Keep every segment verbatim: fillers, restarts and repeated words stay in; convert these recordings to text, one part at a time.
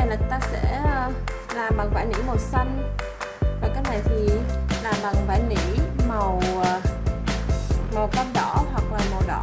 là ta sẽ làm bằng vải nỉ màu xanh, và cái này thì làm bằng vải nỉ màu màu cam đỏ hoặc là màu đỏ.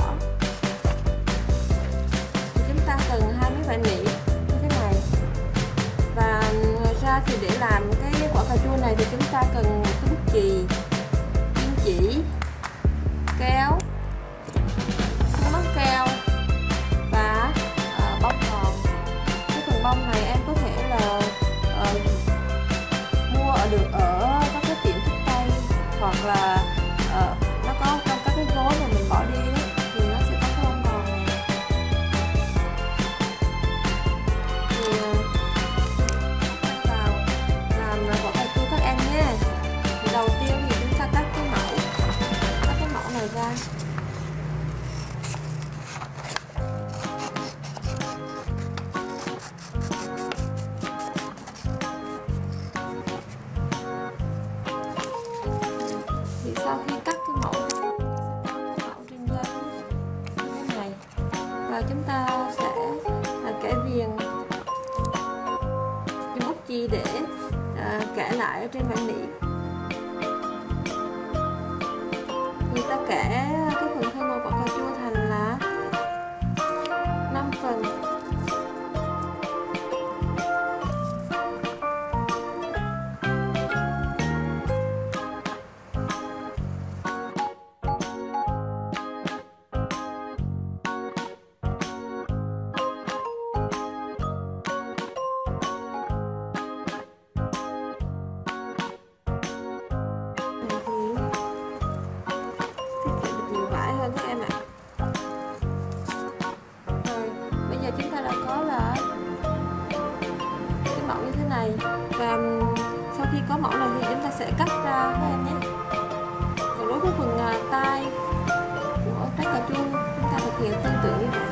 Thì chúng ta cần hai miếng vải nỉ như thế này. Và ngoài ra thì để làm cái quả cà chua này thì chúng ta cần túi bút chì, kim chỉ, kéo, súng bắn keo và uh, bông hòn. Cái phần bông này em có thể là uh, mua ở được ở các cái tiệm thuốc tây, hoặc là uh, nó có trong các cái gói mà mình bỏ đi ấy, thì nó sẽ có cái bông hòn này. Thì uh, vào làm quả cà chua các em nhé. Thì đầu tiên thì chúng ta cắt cái mẫu cắt cái mẫu này ra. Thì sau khi cắt cái mẫu cái mẫu trên giấy như thế này, và chúng ta sẽ à, kẻ viền dùng bút chì để à, kẻ lại ở trên vải nỉ. Thì ta kẻ cái phần thân của quả cà chua thành là năm phần. Chúng ta đã có là cái mẫu như thế này, và sau khi có mẫu này thì chúng ta sẽ cắt ra các em nhé. Còn đối với phần tay của trái cà chua chúng ta thực hiện tương tự như vậy.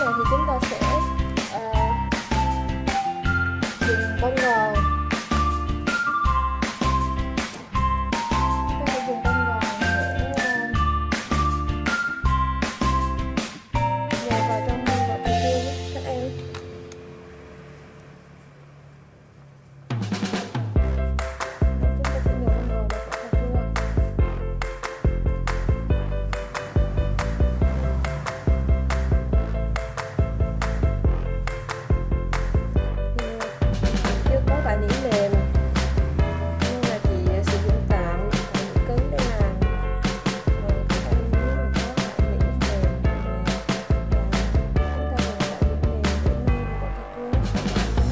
này thì chúng ta sẽ uh, dùng bông ngòn. Chúng ta sẽ dùng bông ngòn để uh, nhồi vào trong quả cà chua nhé các em. Chúng ta sẽ nhồi bông ngòn vào quả cà chua. Chưa có vải nỉ mềm nên là chị sử dụng tạm vải nỉ cứng để làm. Rồi các em nếu mà có vải nỉ mềm thì chúng ta dùng vải nỉ mềm để nâng quả cà chua.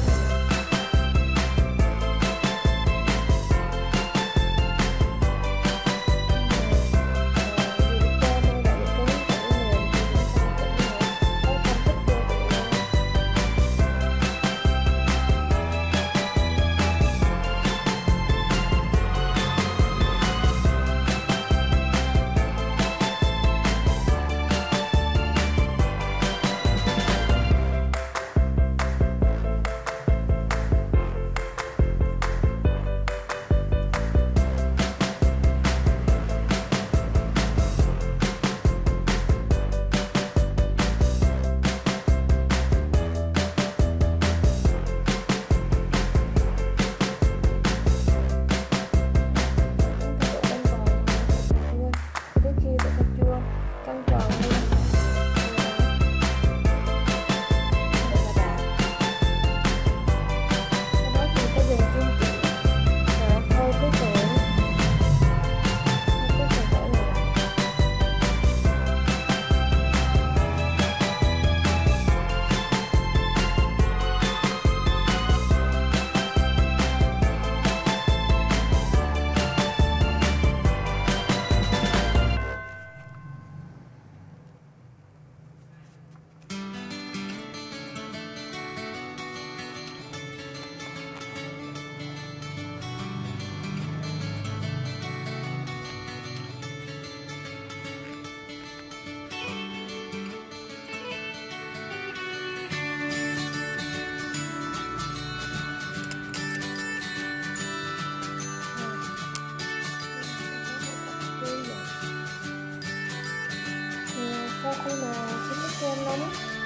Sau khi mà xếp nước kem nóng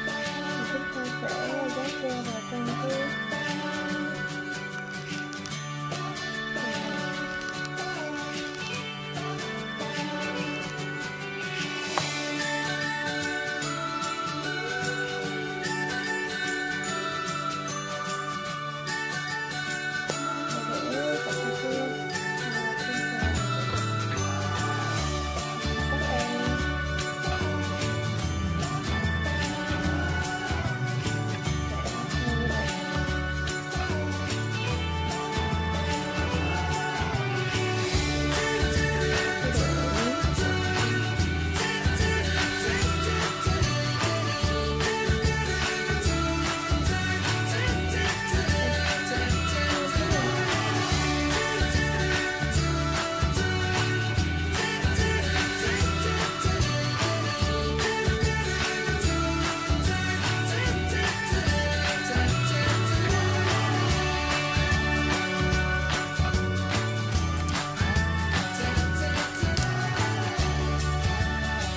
thì chúng ta sẽ dán kem vào trong cái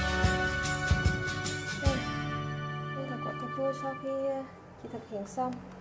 sau khi chị thực hiện xong.